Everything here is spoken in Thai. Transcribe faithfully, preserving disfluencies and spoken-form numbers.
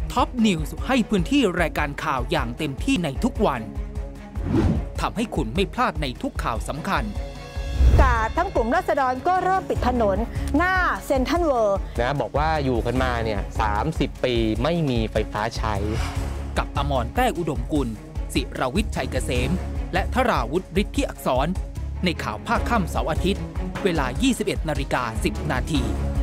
ท็อปนิวส์ให้พื้นที่รายการข่าวอย่างเต็มที่ในทุกวันทำให้คุณไม่พลาดในทุกข่าวสำคัญกาดทั้งกลุ่มราษฎรก็เริ่มปิดถนนหน้าเซ็นทรัลเวิลด์นะบอกว่าอยู่กันมาเนี่ยสามสิบปีไม่มีไฟฟ้าใช้กับอมรแต้อุดมกุลศิรวิทย์ชัยเกษมและธราวุฒิฤทธิอักษรในข่าวภาคค่ำเสาร์อาทิตย์เวลา ยี่สิบเอ็ดนาฬิกาสิบนาที